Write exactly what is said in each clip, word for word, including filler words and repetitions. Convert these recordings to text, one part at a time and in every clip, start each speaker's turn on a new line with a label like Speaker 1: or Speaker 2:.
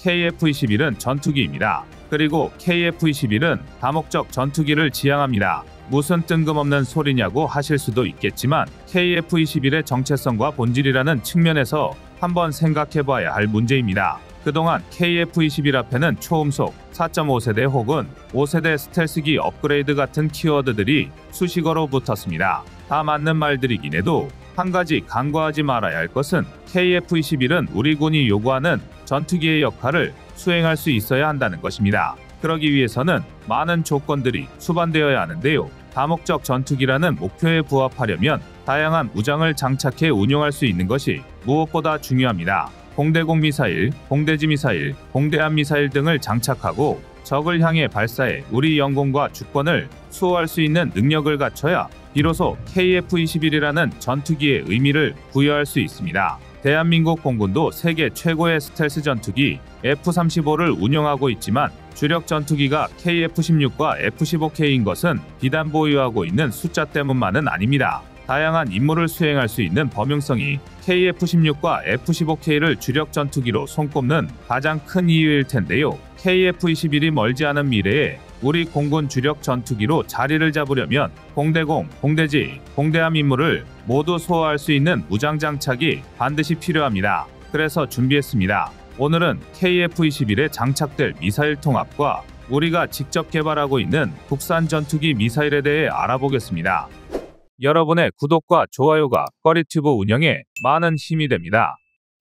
Speaker 1: 케이에프 이십일은 전투기입니다. 그리고 케이에프 이십일은 다목적 전투기를 지향합니다. 무슨 뜬금없는 소리냐고 하실 수도 있겠지만 케이에프 이십일의 정체성과 본질이라는 측면에서 한번 생각해봐야 할 문제입니다. 그동안 케이에프 이십일 앞에는 초음속, 사 점 오 세대 혹은 오 세대 스텔스기 업그레이드 같은 키워드들이 수식어로 붙었습니다. 다 맞는 말들이긴 해도 한 가지 간과하지 말아야 할 것은 케이에프 이십일은 우리 군이 요구하는 전투기의 역할을 수행할 수 있어야 한다는 것입니다. 그러기 위해서는 많은 조건들이 수반되어야 하는데요. 다목적 전투기라는 목표에 부합하려면 다양한 무장을 장착해 운용할 수 있는 것이 무엇보다 중요합니다. 공대공 미사일, 공대지 미사일, 공대함 미사일 등을 장착하고 적을 향해 발사해 우리 영공과 주권을 수호할 수 있는 능력을 갖춰야 비로소 케이에프 이십일이라는 전투기의 의미를 부여할 수 있습니다. 대한민국 공군도 세계 최고의 스텔스 전투기 에프 삼십오를 운영하고 있지만 주력 전투기가 케이에프 십육과 에프 십오 케이인 것은 비단 보유하고 있는 숫자 때문만은 아닙니다. 다양한 임무를 수행할 수 있는 범용성이 케이에프 십육과 에프 십오 케이를 주력 전투기로 손꼽는 가장 큰 이유일 텐데요. 케이에프 이십일이 멀지 않은 미래에 우리 공군 주력 전투기로 자리를 잡으려면 공대공, 공대지, 공대함 임무를 모두 소화할 수 있는 무장 장착이 반드시 필요합니다. 그래서 준비했습니다. 오늘은 케이에프 이십일에 장착될 미사일 통합과 우리가 직접 개발하고 있는 국산 전투기 미사일에 대해 알아보겠습니다. 여러분의 구독과 좋아요가 꺼리튜브 운영에 많은 힘이 됩니다.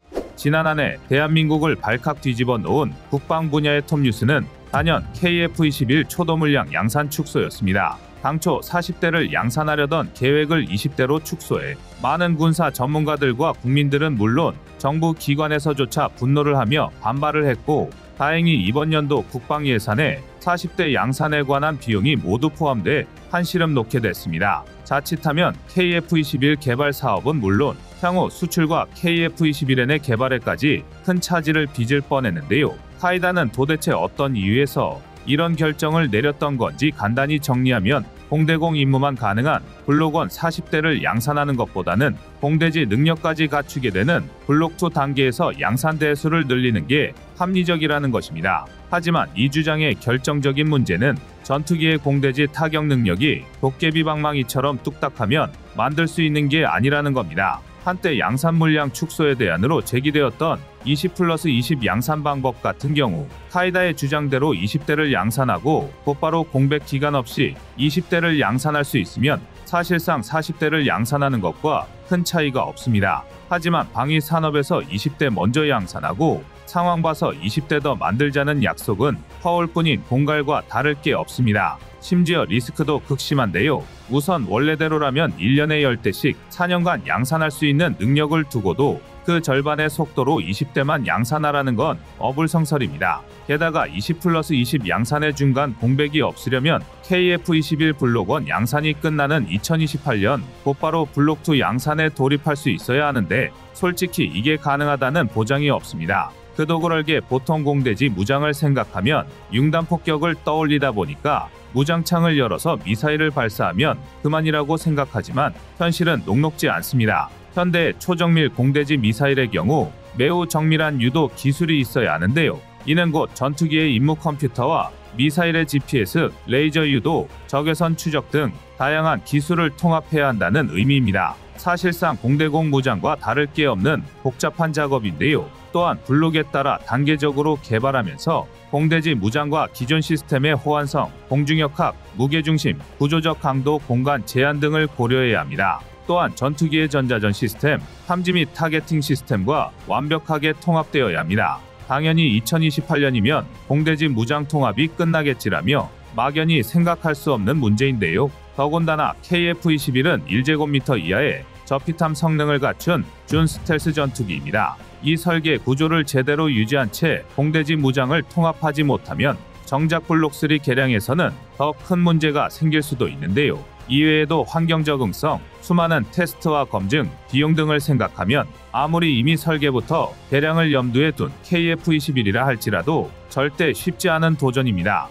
Speaker 1: 지난 한 해 대한민국을 발칵 뒤집어 놓은 국방 분야의 톱뉴스는 단연 케이에프 이십일 초도물량 양산 축소였습니다. 당초 사십 대를 양산하려던 계획을 이십 대로 축소해 많은 군사 전문가들과 국민들은 물론 정부 기관에서조차 분노를 하며 반발을 했고, 다행히 이번 연도 국방 예산에 사십 대 양산에 관한 비용이 모두 포함돼 한시름 놓게 됐습니다. 자칫하면 케이에프 이십일 개발 사업은 물론 향후 수출과 케이에프 이십일엔의 개발에까지 큰 차질을 빚을 뻔했는데요. 카이다는 도대체 어떤 이유에서 이런 결정을 내렸던 건지 간단히 정리하면 공대공 임무만 가능한 블록 일 사십 대를 양산하는 것보다는 공대지 능력까지 갖추게 되는 블록 이 단계에서 양산 대수를 늘리는 게 합리적이라는 것입니다. 하지만 이 주장의 결정적인 문제는 전투기의 공대지 타격 능력이 도깨비방망이처럼 뚝딱하면 만들 수 있는 게 아니라는 겁니다. 한때 양산 물량 축소에 대안으로 제기되었던 이십 플러스 이십 양산 방법 같은 경우 카이다의 주장대로 이십 대를 양산하고 곧바로 공백 기간 없이 이십 대를 양산할 수 있으면 사실상 사십 대를 양산하는 것과 큰 차이가 없습니다. 하지만 방위 산업에서 이십 대 먼저 양산하고 상황 봐서 이십 대 더 만들자는 약속은 허울뿐인 공갈과 다를 게 없습니다. 심지어 리스크도 극심한데요. 우선 원래대로라면 일 년에 십 대씩 사 년간 양산할 수 있는 능력을 두고도 그 절반의 속도로 이십 대만 양산하라는 건 어불성설입니다. 게다가 이십 플러스 이십 양산의 중간 공백이 없으려면 케이에프 이십일 블록 일 양산이 끝나는 이천이십팔 년 곧바로 블록 이 양산에 돌입할 수 있어야 하는데 솔직히 이게 가능하다는 보장이 없습니다. 그도 그럴게 보통 공대지 무장을 생각하면 융단 폭격을 떠올리다 보니까 무장창을 열어서 미사일을 발사하면 그만이라고 생각하지만 현실은 녹록지 않습니다. 현대 초정밀 공대지 미사일의 경우 매우 정밀한 유도 기술이 있어야 하는데요. 이는 곧 전투기의 임무 컴퓨터와 미사일의 지피에스, 레이저 유도, 적외선 추적 등 다양한 기술을 통합해야 한다는 의미입니다. 사실상 공대공 무장과 다를 게 없는 복잡한 작업인데요. 또한 블록에 따라 단계적으로 개발하면서 공대지 무장과 기존 시스템의 호환성, 공중역학, 무게중심, 구조적 강도, 공간 제한 등을 고려해야 합니다. 또한 전투기의 전자전 시스템, 탐지 및 타겟팅 시스템과 완벽하게 통합되어야 합니다. 당연히 이천이십팔 년이면 공대지 무장 통합이 끝나겠지라며 막연히 생각할 수 없는 문제인데요. 더군다나 케이에프 이십일은 일 제곱미터 이하의 저피탐 성능을 갖춘 준 스텔스 전투기입니다. 이 설계 구조를 제대로 유지한 채 공대지 무장을 통합하지 못하면 정작 블록 삼 개량에서는 더 큰 문제가 생길 수도 있는데요. 이외에도 환경 적응성, 수많은 테스트와 검증, 비용 등을 생각하면 아무리 이미 설계부터 개량을 염두에 둔 케이에프 이십일이라 할지라도 절대 쉽지 않은 도전입니다.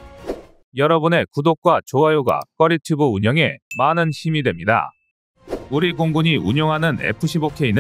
Speaker 1: 여러분의 구독과 좋아요가 꺼리튜브 운영에 많은 힘이 됩니다. 우리 공군이 운용하는 에프 십오 케이는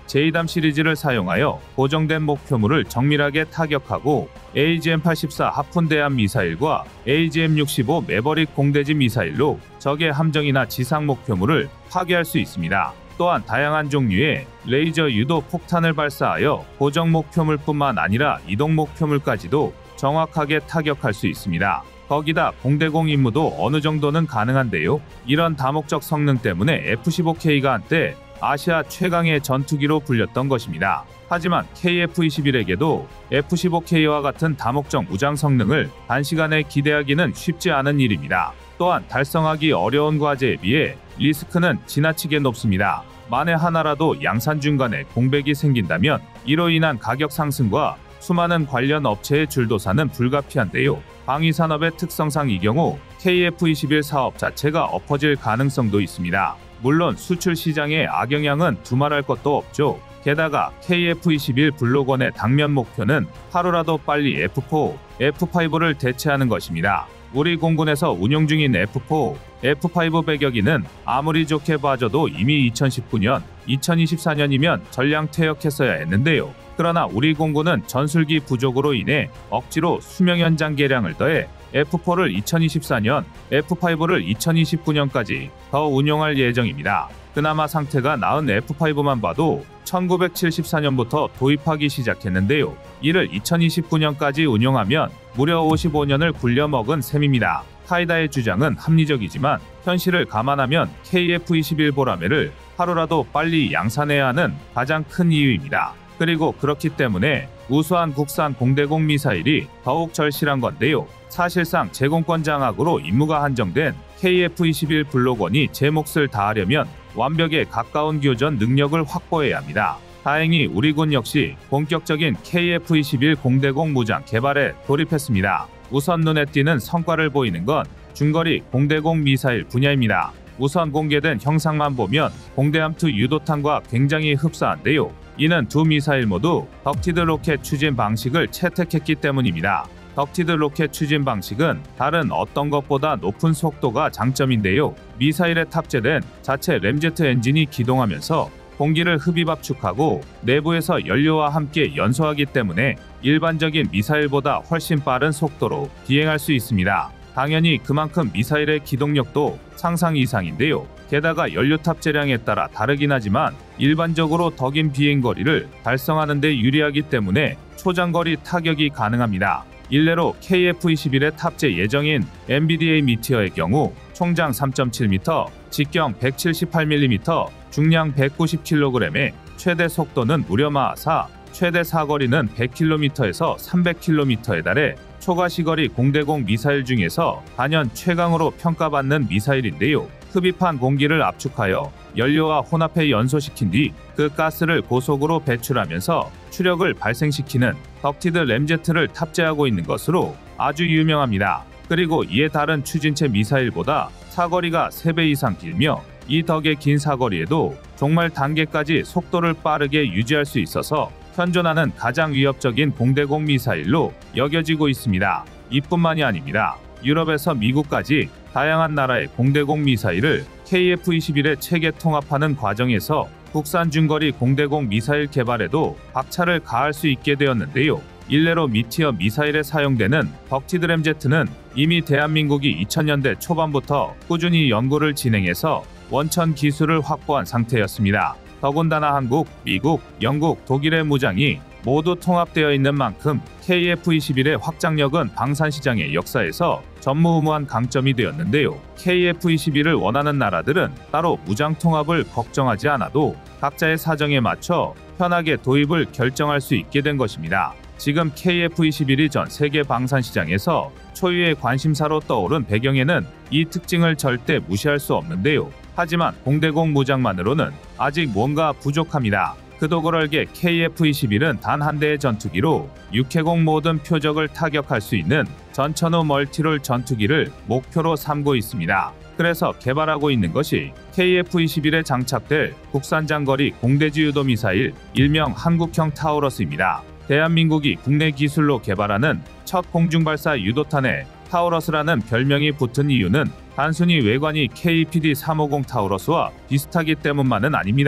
Speaker 1: 제이담 시리즈를 사용하여 고정된 목표물을 정밀하게 타격하고 에이지엠 팔십사 하푼대함 미사일과 에이지엠 육십오 매버릭 공대지 미사일로 적의 함정이나 지상 목표물을 파괴할 수 있습니다. 또한 다양한 종류의 레이저 유도 폭탄을 발사하여 고정 목표물뿐만 아니라 이동 목표물까지도 정확하게 타격할 수 있습니다. 거기다 공대공 임무도 어느 정도는 가능한데요. 이런 다목적 성능 때문에 에프 십오 케이가 한때 아시아 최강의 전투기로 불렸던 것입니다. 하지만 케이에프 이십일에게도 에프 십오 케이와 같은 다목적 무장 성능을 단시간에 기대하기는 쉽지 않은 일입니다. 또한 달성하기 어려운 과제에 비해 리스크는 지나치게 높습니다. 만에 하나라도 양산 중간에 공백이 생긴다면 이로 인한 가격 상승과 수많은 관련 업체의 줄도사는 불가피한데요. 방위산업의 특성상 이 경우 케이에프 이십일 사업 자체가 엎어질 가능성도 있습니다. 물론 수출 시장에 악영향은 두말할 것도 없죠. 게다가 케이에프 이십일 블록원의 당면 목표는 하루라도 빨리 에프 사, 에프 오를 대체하는 것입니다. 우리 공군에서 운용 중인 에프 사, 에프 오 배격기는 아무리 좋게 봐줘도 이미 이천십구 년, 이천이십사 년이면 전량 퇴역했어야 했는데요. 그러나 우리 공군은 전술기 부족으로 인해 억지로 수명 연장 개량을 더해 에프 사를 이천이십사 년, 에프 오를 이천이십구 년까지 더 운용할 예정입니다. 그나마 상태가 나은 에프 오만 봐도 천구백칠십사 년부터 도입하기 시작했는데요. 이를 이천이십구 년까지 운용하면 무려 오십오 년을 굴려먹은 셈입니다. 카이다의 주장은 합리적이지만 현실을 감안하면 케이에프 이십일 보라매를 하루라도 빨리 양산해야 하는 가장 큰 이유입니다. 그리고 그렇기 때문에 우수한 국산 공대공 미사일이 더욱 절실한 건데요. 사실상 제공권 장악으로 임무가 한정된 케이에프 이십일 블록원이 제 몫을 다하려면 완벽에 가까운 교전 능력을 확보해야 합니다. 다행히 우리군 역시 본격적인 케이에프 이십일 공대공 무장 개발에 돌입했습니다. 우선 눈에 띄는 성과를 보이는 건 중거리 공대공 미사일 분야입니다. 우선 공개된 형상만 보면 공대함 이 유도탄과 굉장히 흡사한데요. 이는 두 미사일 모두 덕티드 로켓 추진 방식을 채택했기 때문입니다. 덕티드 로켓 추진 방식은 다른 어떤 것보다 높은 속도가 장점인데요. 미사일에 탑재된 자체 램제트 엔진이 기동하면서 공기를 흡입 압축하고 내부에서 연료와 함께 연소하기 때문에 일반적인 미사일보다 훨씬 빠른 속도로 비행할 수 있습니다. 당연히 그만큼 미사일의 기동력도 상상 이상인데요. 게다가 연료 탑재량에 따라 다르긴 하지만 일반적으로 더 긴 비행거리를 달성하는 데 유리하기 때문에 초장거리 타격이 가능합니다. 일례로 케이에프 이십일에 탑재 예정인 엠비디에이 미티어의 경우 총장 삼 점 칠 미터, 직경 백칠십팔 밀리미터, 중량 백구십 킬로그램에 최대 속도는 무려 마 사, 최대 사거리는 백 킬로미터에서 삼백 킬로미터에 달해 초과시거리 공대공 미사일 중에서 단연 최강으로 평가받는 미사일인데요. 흡입한 공기를 압축하여 연료와 혼합해 연소시킨 뒤 그 가스를 고속으로 배출하면서 추력을 발생시키는 덕티드 램제트를 탑재하고 있는 것으로 아주 유명합니다. 그리고 이에 다른 추진체 미사일보다 사거리가 세 배 이상 길며 이 덕의 긴 사거리에도 종말 단계까지 속도를 빠르게 유지할 수 있어서 현존하는 가장 위협적인 공대공 미사일로 여겨지고 있습니다. 이뿐만이 아닙니다. 유럽에서 미국까지 다양한 나라의 공대공 미사일을 케이에프 이십일에 체계 통합하는 과정에서 국산 중거리 공대공 미사일 개발에도 박차를 가할 수 있게 되었는데요. 일례로 미티어 미사일에 사용되는 덕티드 램제트는 이미 대한민국이 이천 년대 초반부터 꾸준히 연구를 진행해서 원천 기술을 확보한 상태였습니다. 더군다나 한국, 미국, 영국, 독일의 무장이 모두 통합되어 있는 만큼 케이에프 이십일의 확장력은 방산시장의 역사에서 전무후무한 강점이 되었는데요. 케이에프 이십일을 원하는 나라들은 따로 무장 통합을 걱정하지 않아도 각자의 사정에 맞춰 편하게 도입을 결정할 수 있게 된 것입니다. 지금 케이에프 이십일이 전 세계 방산시장에서 초유의 관심사로 떠오른 배경에는 이 특징을 절대 무시할 수 없는데요. 하지만 공대공 무장만으로는 아직 뭔가 부족합니다. 그도 그럴게 케이에프 이십일은 단 한 대의 전투기로 육해공 모든 표적을 타격할 수 있는 전천후 멀티롤 전투기를 목표로 삼고 있습니다. 그래서 개발하고 있는 것이 케이에프 이십일에 장착될 국산 장거리 공대지 유도 미사일 일명 한국형 타우러스입니다. 대한민국이 국내 기술로 개발하는 첫 공중발사 유도탄에 타우러스라는 별명이 붙은 이유는 단순히 외관이 케이피디 삼백오십 타우러스와 비슷하기 때문만은 아닙니다.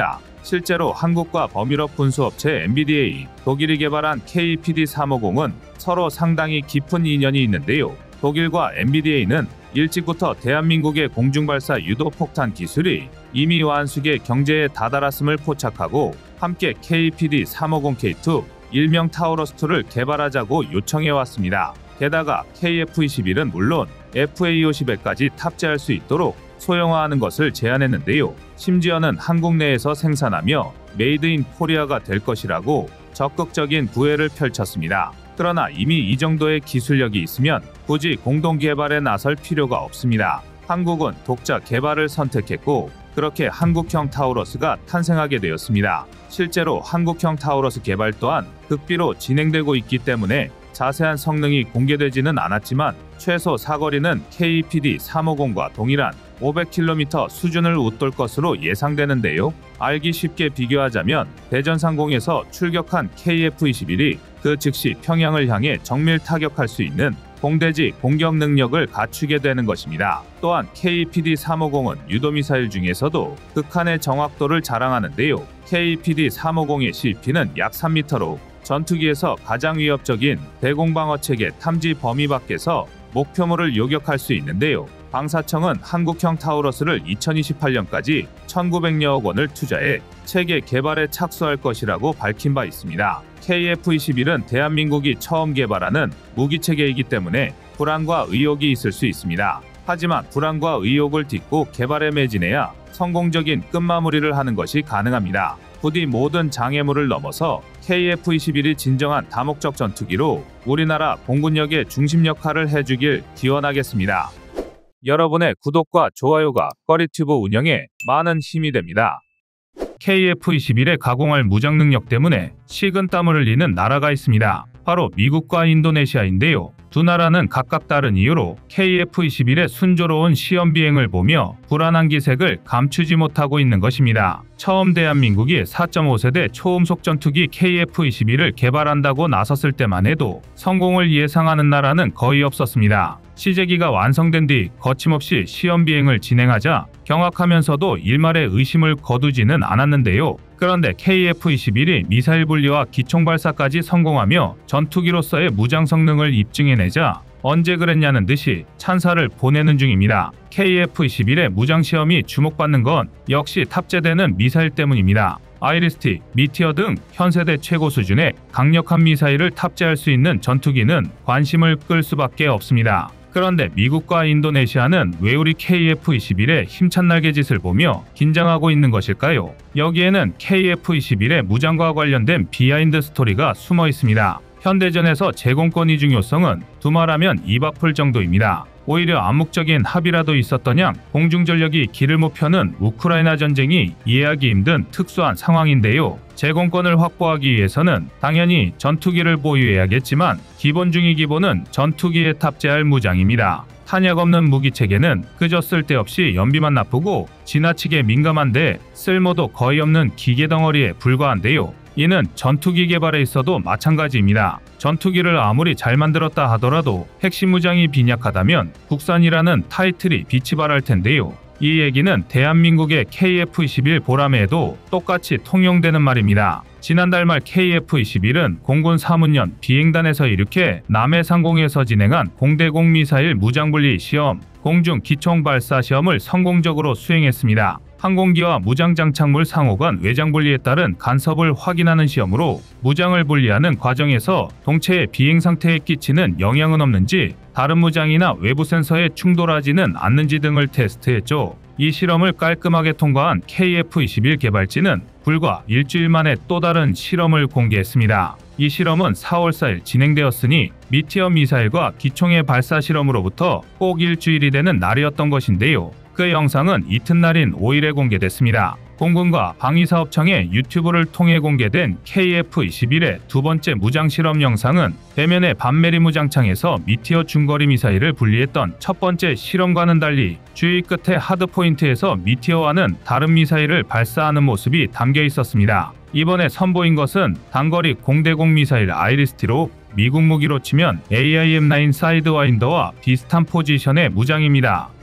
Speaker 1: 실제로 한국과 범유럽 군수업체 엔비디에이, 독일이 개발한 케이피디 삼백오십은 서로 상당히 깊은 인연이 있는데요. 독일과 엔비디에이는 일찍부터 대한민국의 공중발사 유도폭탄 기술이 이미 완숙의 경제에 다다랐음을 포착하고 함께 케이피디 삼백오십 케이 투, 일명 타우러스투를 개발하자고 요청해왔습니다. 게다가 케이에프 이십일은 물론 에프에이 오십에까지 탑재할 수 있도록 소형화하는 것을 제안했는데요. 심지어는 한국 내에서 생산하며 메이드 인 코리아가 될 것이라고 적극적인 구애를 펼쳤습니다. 그러나 이미 이 정도의 기술력이 있으면 굳이 공동 개발에 나설 필요가 없습니다. 한국은 독자 개발을 선택했고 그렇게 한국형 타우러스가 탄생하게 되었습니다. 실제로 한국형 타우러스 개발 또한 극비로 진행되고 있기 때문에 자세한 성능이 공개되지는 않았지만 최소 사거리는 케이피디 삼백오십과 동일한 오백 킬로미터 수준을 웃돌 것으로 예상되는데요. 알기 쉽게 비교하자면 대전상공에서 출격한 케이에프 이십일이 그 즉시 평양을 향해 정밀 타격할 수 있는 공대지 공격 능력을 갖추게 되는 것입니다. 또한 케이피디 삼백오십은 유도미사일 중에서도 극한의 정확도를 자랑하는데요. 케이피디 삼백오십의 씨피는 약 삼 미터로 전투기에서 가장 위협적인 대공방어체계 탐지 범위 밖에서 목표물을 요격할 수 있는데요. 방사청은 한국형 타우러스를 이천이십팔 년까지 천구백여억 원을 투자해 체계 개발에 착수할 것이라고 밝힌 바 있습니다. 케이에프 이십일은 대한민국이 처음 개발하는 무기체계이기 때문에 불안과 의혹이 있을 수 있습니다. 하지만 불안과 의혹을 딛고 개발에 매진해야 성공적인 끝마무리를 하는 것이 가능합니다. 부디 모든 장애물을 넘어서 케이에프 이십일이 진정한 다목적 전투기로 우리나라 공군력의 중심 역할을 해주길 기원하겠습니다. 여러분의 구독과 좋아요가 꺼리튜브 운영에 많은 힘이 됩니다. 케이에프 이십일의 가공할 무장 능력 때문에 식은땀을 흘리는 나라가 있습니다. 바로 미국과 인도네시아인데요. 두 나라는 각각 다른 이유로 케이에프 이십일의 순조로운 시험 비행을 보며 불안한 기색을 감추지 못하고 있는 것입니다. 처음 대한민국이 사 점 오 세대 초음속 전투기 케이에프 이십일을 개발한다고 나섰을 때만 해도 성공을 예상하는 나라는 거의 없었습니다. 시제기가 완성된 뒤 거침없이 시험 비행을 진행하자 경악하면서도 일말의 의심을 거두지는 않았는데요. 그런데 케이에프 이십일이 미사일 분리와 기총발사까지 성공하며 전투기로서의 무장 성능을 입증해내자 언제 그랬냐는 듯이 찬사를 보내는 중입니다. 케이에프 이십일의 무장시험이 주목받는 건 역시 탑재되는 미사일 때문입니다. 아이리스티, 미티어 등 현세대 최고 수준의 강력한 미사일을 탑재할 수 있는 전투기는 관심을 끌 수밖에 없습니다. 그런데 미국과 인도네시아는 왜 우리 케이에프 이십일의 힘찬 날개짓을 보며 긴장하고 있는 것일까요? 여기에는 케이에프 이십일의 무장과 관련된 비하인드 스토리가 숨어 있습니다. 현대전에서 제공권의 중요성은 두말하면 입 아플 정도입니다. 오히려 암묵적인 합의라도 있었더냐 공중전력이 길을 못 펴는 우크라이나 전쟁이 이해하기 힘든 특수한 상황인데요. 제공권을 확보하기 위해서는 당연히 전투기를 보유해야겠지만 기본 중의 기본은 전투기에 탑재할 무장입니다. 탄약 없는 무기체계는 그저 쓸데없이 연비만 나쁘고 지나치게 민감한데 쓸모도 거의 없는 기계덩어리에 불과한데요. 이는 전투기 개발에 있어도 마찬가지입니다. 전투기를 아무리 잘 만들었다 하더라도 핵심 무장이 빈약하다면 국산이라는 타이틀이 빛이 발할 텐데요. 이 얘기는 대한민국의 케이에프 이십일 보라매에도 똑같이 통용되는 말입니다. 지난달 말 케이에프 이십일은 공군 사문연 비행단에서 이륙해 남해 상공에서 진행한 공대공 미사일 무장분리 시험, 공중 기총 발사 시험을 성공적으로 수행했습니다. 항공기와 무장장착물 상호 간 외장 분리에 따른 간섭을 확인하는 시험으로 무장을 분리하는 과정에서 동체의 비행 상태에 끼치는 영향은 없는지, 다른 무장이나 외부 센서에 충돌하지는 않는지 등을 테스트했죠. 이 실험을 깔끔하게 통과한 케이에프 이십일 개발진은 불과 일주일 만에 또 다른 실험을 공개했습니다. 이 실험은 사월 사일 진행되었으니 미티어 미사일과 기총의 발사 실험으로부터 꼭 일주일이 되는 날이었던 것인데요. 그 영상은 이튿날인 오일에 공개됐습니다. 공군과 방위사업청의 유튜브를 통해 공개된 케이에프 이십일의 두 번째 무장실험 영상은 배면의 반메리 무장창에서 미티어 중거리 미사일을 분리했던 첫 번째 실험과는 달리 주의 끝에 하드포인트에서 미티어와는 다른 미사일을 발사하는 모습이 담겨 있었습니다. 이번에 선보인 것은 단거리 공대공 미사일 아이리스티로 미국 무기로 치면 에이아이엠 나인 사이드와인더와 비슷한 포지션의 무장입니다.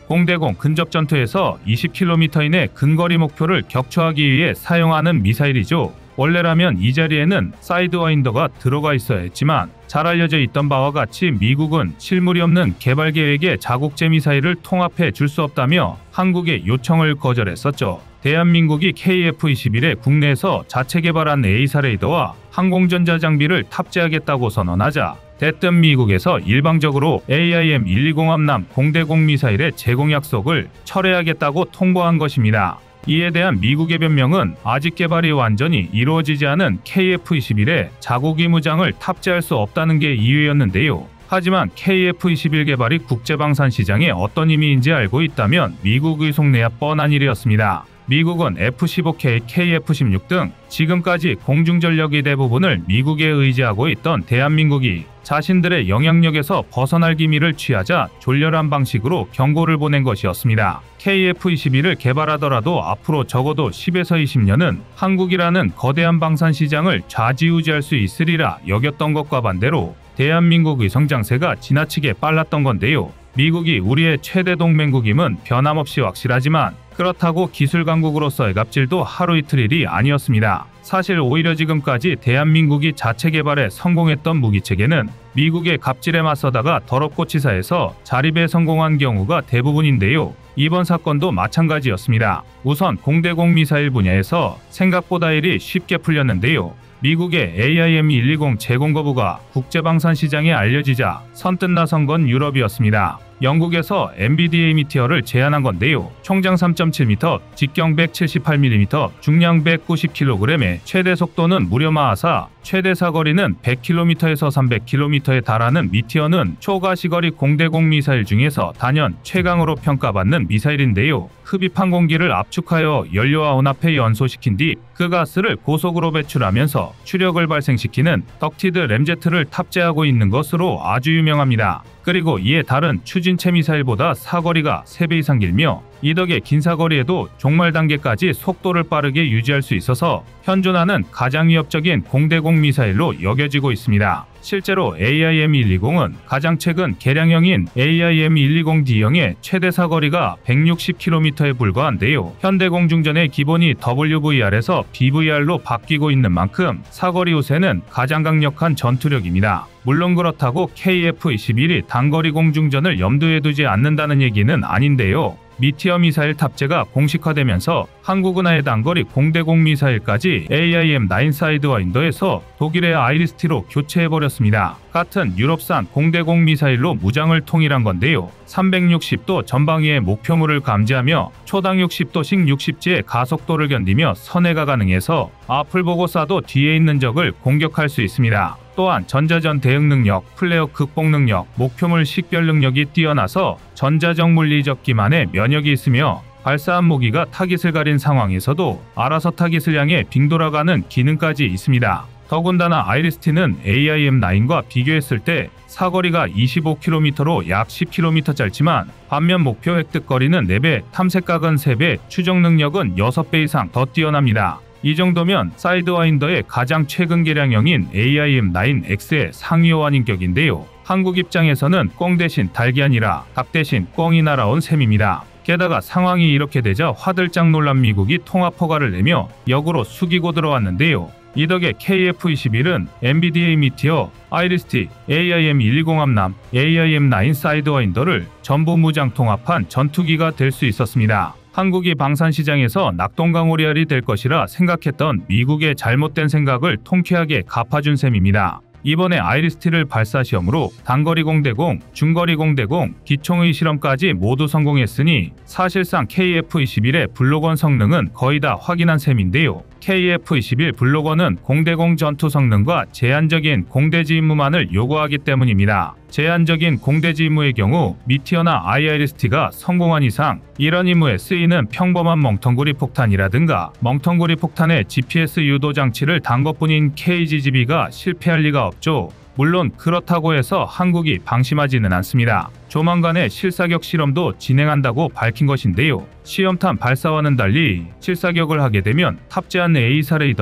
Speaker 1: 공대공 근접 전투에서 이십 킬로미터 이내 근거리 목표를 격추하기 위해 사용하는 미사일이죠. 원래라면 이 자리에는 사이드와인더가 들어가 있어야 했지만 잘 알려져 있던 바와 같이 미국은 실물이 없는 개발 계획에 자국제 미사일을 통합해 줄 수 없다며 한국의 요청을 거절했었죠. 대한민국이 케이에프 이십일에 국내에서 자체 개발한 에이사 레이더와 항공전자 장비를 탑재하겠다고 선언하자 대뜸 미국에서 일방적으로 에이아이엠 백이십 함남 공대공 미사일의 제공 약속을 철회하겠다고 통보한 것입니다. 이에 대한 미국의 변명은 아직 개발이 완전히 이루어지지 않은 케이에프 이십일에 자국이 무장을 탑재할 수 없다는 게 이유였는데요. 하지만 케이에프 이십일 개발이 국제방산 시장에 어떤 의미인지 알고 있다면 미국의 속내야 뻔한 일이었습니다. 미국은 에프 십오 케이, 케이에프 십육 등 지금까지 공중전력의 대부분을 미국에 의지하고 있던 대한민국이 자신들의 영향력에서 벗어날 기미를 취하자 졸렬한 방식으로 경고를 보낸 것이었습니다. 케이에프 이십일을 개발하더라도 앞으로 적어도 십에서 이십 년은 한국이라는 거대한 방산 시장을 좌지우지할 수 있으리라 여겼던 것과 반대로 대한민국의 성장세가 지나치게 빨랐던 건데요. 미국이 우리의 최대 동맹국임은 변함없이 확실하지만 그렇다고 기술 강국으로서의 갑질도 하루 이틀 일이 아니었습니다. 사실 오히려 지금까지 대한민국이 자체 개발에 성공했던 무기체계는 미국의 갑질에 맞서다가 더럽고 치사해서 자립에 성공한 경우가 대부분인데요. 이번 사건도 마찬가지였습니다. 우선 공대공 미사일 분야에서 생각보다 일이 쉽게 풀렸는데요. 미국의 에이아이엠 백이십 제공 거부가 국제방산 시장에 알려지자 선뜻 나선 건 유럽이었습니다. 영국에서 엠비디에이 미티어를 제안한 건데요. 총장 삼 점 칠 미터, 직경 백칠십팔 밀리미터, 중량 백구십 킬로그램에 최대 속도는 무려 마하사, 최대 사거리는 백 킬로미터에서 삼백 킬로미터에 달하는 미티어는 초가시거리 공대공 미사일 중에서 단연 최강으로 평가받는 미사일인데요. 흡입 항공기를 압축하여 연료와 혼합해 연소시킨 뒤 그 가스를 고속으로 배출하면서 추력을 발생시키는 덕티드 램제트를 탑재하고 있는 것으로 아주 유명합니다. 그리고 이에 다른 추진체 미사일보다 사거리가 세 배 이상 길며 이 덕에 긴 사거리에도 종말 단계까지 속도를 빠르게 유지할 수 있어서 현존하는 가장 위협적인 공대공 미사일로 여겨지고 있습니다. 실제로 에이아이엠 백이십은 가장 최근 개량형인 에이아이엠 백이십 디형의 최대 사거리가 백육십 킬로미터에 불과한데요. 현대공중전의 기본이 더블유브이알에서 비브이알로 바뀌고 있는 만큼 사거리 우세는 가장 강력한 전투력입니다. 물론 그렇다고 케이에프 이십일이 단거리 공중전을 염두에 두지 않는다는 얘기는 아닌데요. 미티어 미사일 탑재가 공식화되면서 한국은 아예 단거리 공대공 미사일까지 에이아이엠 나인 사이드와인더에서 독일의 아이리스티로 교체해버렸습니다. 같은 유럽산 공대공 미사일로 무장을 통일한 건데요. 삼백육십 도 전방위의 목표물을 감지하며 초당 육십 도씩 육십 지의 가속도를 견디며 선회가 가능해서 앞을 보고 쏴도 뒤에 있는 적을 공격할 수 있습니다. 또한 전자전 대응 능력, 플레어 극복 능력, 목표물 식별 능력이 뛰어나서 전자적 물리적 기만에 면역이 있으며 발사한 무기가 타깃을 가린 상황에서도 알아서 타깃을 향해 빙 돌아가는 기능까지 있습니다. 더군다나 아이리스티는 에이아이엠 나인과 비교했을 때 사거리가 이십오 킬로미터로 약 십 킬로미터 짧지만 반면 목표 획득거리는 네 배, 탐색각은 세 배, 추적 능력은 여섯 배 이상 더 뛰어납니다. 이 정도면 사이드와인더의 가장 최근 개량형인 에이아이엠 나인 엑스의 상위 호환인격인데요. 한국 입장에서는 꽁 대신 닭이 아니라 닭 대신 꽁이 날아온 셈입니다. 게다가 상황이 이렇게 되자 화들짝 놀란 미국이 통합 허가를 내며 역으로 숙이고 들어왔는데요. 이 덕에 케이에프 이십일은 엠비디에이 미티어, 아이리스티, 에이아이엠 백이십 함남, 에이아이엠 나인 사이드와인더를 전부 무장 통합한 전투기가 될 수 있었습니다. 한국이 방산 시장에서 낙동강오리알이 될 것이라 생각했던 미국의 잘못된 생각을 통쾌하게 갚아준 셈입니다. 이번에 아이리스티를 발사 시험으로 단거리 공대공, 중거리 공대공, 기총의 실험까지 모두 성공했으니 사실상 케이에프 이십일의 블록원 성능은 거의 다 확인한 셈인데요. 케이에프 이십일 블록원은 공대공 전투 성능과 제한적인 공대지 임무만을 요구하기 때문입니다. 제한적인 공대지 임무의 경우 미티어나 아이아이리스티가 성공한 이상 이런 임무에 쓰이는 평범한 멍텅구리 폭탄이라든가 멍텅구리 폭탄의 지피에스 유도 장치를 단 것뿐인 케이지지비가 실패할 리가 없죠. 물론 그렇다고 해서 한국이 방심하지는 않습니다. 조만간에 실사격 실험도 진행한다고 밝힌 것인데요. 시험탄 발사와는 달리 실사격을 하게 되면 탑재한 에이사 레이더나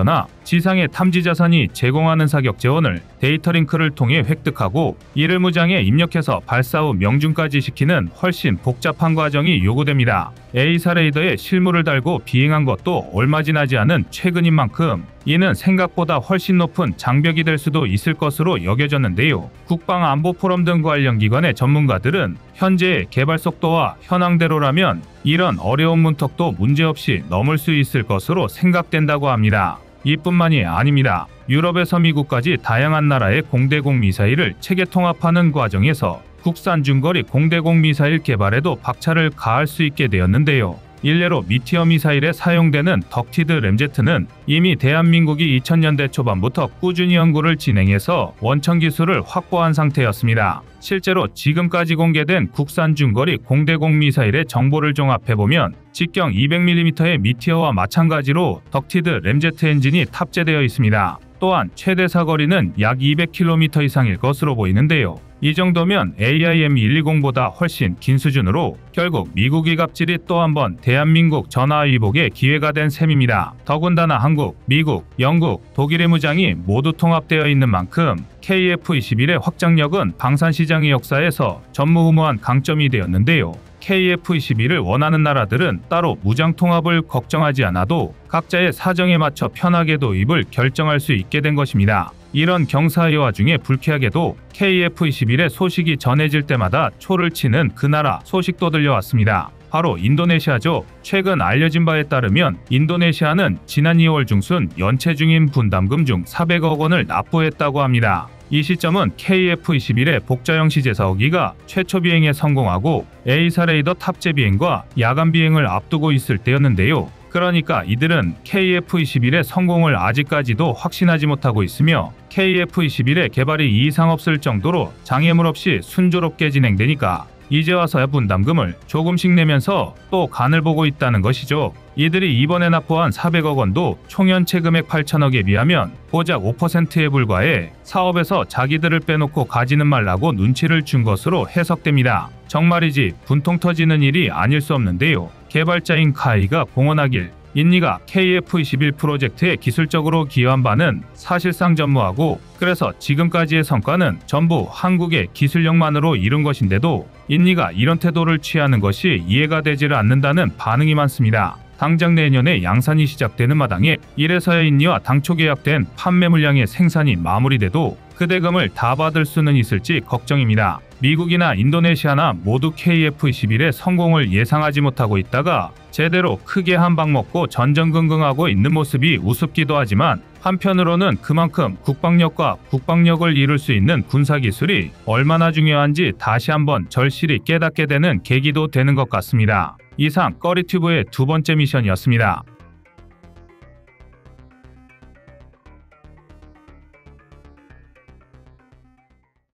Speaker 1: 지상의 탐지 자산이 제공하는 사격 재원을 데이터 링크를 통해 획득하고 이를 무장에 입력해서 발사 후 명중까지 시키는 훨씬 복잡한 과정이 요구됩니다. 에이사 레이더에 실물을 달고 비행한 것도 얼마 지나지 않은 최근인 만큼 이는 생각보다 훨씬 높은 장벽이 될 수도 있을 것으로 여겨졌는데요. 국방안보 포럼 등 관련 기관의 전문가들은 현재의 개발 속도와 현황대로라면 이런 어려운 문턱도 문제없이 넘을 수 있을 것으로 생각된다고 합니다. 이뿐만이 아닙니다. 유럽에서 미국까지 다양한 나라의 공대공 미사일을 체계 통합하는 과정에서 국산 중거리 공대공 미사일 개발에도 박차를 가할 수 있게 되었는데요. 일례로 미티어 미사일에 사용되는 덕티드 램제트는 이미 대한민국이 이천 년대 초반부터 꾸준히 연구를 진행해서 원천 기술을 확보한 상태였습니다. 실제로 지금까지 공개된 국산 중거리 공대공 미사일의 정보를 종합해보면 직경 이백 밀리미터의 미티어와 마찬가지로 덕티드 램제트 엔진이 탑재되어 있습니다. 또한 최대 사거리는 약 이백 킬로미터 이상일 것으로 보이는데요. 이 정도면 에이아이엠 백이십보다 훨씬 긴 수준으로 결국 미국이 갑질이 또 한 번 대한민국 전화위복의 기회가 된 셈입니다. 더군다나 한국, 미국, 영국, 독일의 무장이 모두 통합되어 있는 만큼 케이에프 이십일의 확장력은 방산시장의 역사에서 전무후무한 강점이 되었는데요. 케이에프 이십일을 원하는 나라들은 따로 무장 통합을 걱정하지 않아도 각자의 사정에 맞춰 편하게 도입을 결정할 수 있게 된 것입니다. 이런 경사의 와중에 불쾌하게도 케이에프 이십일의 소식이 전해질 때마다 초를 치는 그 나라 소식도 들려왔습니다. 바로 인도네시아죠. 최근 알려진 바에 따르면 인도네시아는 지난 이월 중순 연체 중인 분담금 중 사백억 원을 납부했다고 합니다. 이 시점은 케이에프 이십일의 복자형 시제 사오기가 최초 비행에 성공하고 에이사 레이더 탑재 비행과 야간 비행을 앞두고 있을 때였는데요. 그러니까 이들은 케이에프 이십일의 성공을 아직까지도 확신하지 못하고 있으며 케이에프 이십일의 개발이 이상 없을 정도로 장애물 없이 순조롭게 진행되니까 이제 와서야 분담금을 조금씩 내면서 또 간을 보고 있다는 것이죠. 이들이 이번에 납부한 사백억 원도 총연체 금액 팔천억에 비하면 고작 오 퍼센트에 불과해 사업에서 자기들을 빼놓고 가지는 말라고 눈치를 준 것으로 해석됩니다. 정말이지 분통 터지는 일이 아닐 수 없는데요. 개발자인 카이가 공언하길 인니가 케이에프 이십일 프로젝트에 기술적으로 기여한 바는 사실상 전무하고 그래서 지금까지의 성과는 전부 한국의 기술력만으로 이룬 것인데도 인니가 이런 태도를 취하는 것이 이해가 되지를 않는다는 반응이 많습니다. 당장 내년에 양산이 시작되는 마당에 이래서야 인니와 당초 계약된 판매 물량의 생산이 마무리돼도 그 대금을 다 받을 수는 있을지 걱정입니다. 미국이나 인도네시아나 모두 케이에프 이십일의 성공을 예상하지 못하고 있다가 제대로 크게 한 방 먹고 전전긍긍하고 있는 모습이 우습기도 하지만 한편으로는 그만큼 국방력과 국방력을 이룰 수 있는 군사기술이 얼마나 중요한지 다시 한번 절실히 깨닫게 되는 계기도 되는 것 같습니다. 이상 꺼리튜브의 두 번째 미션이었습니다.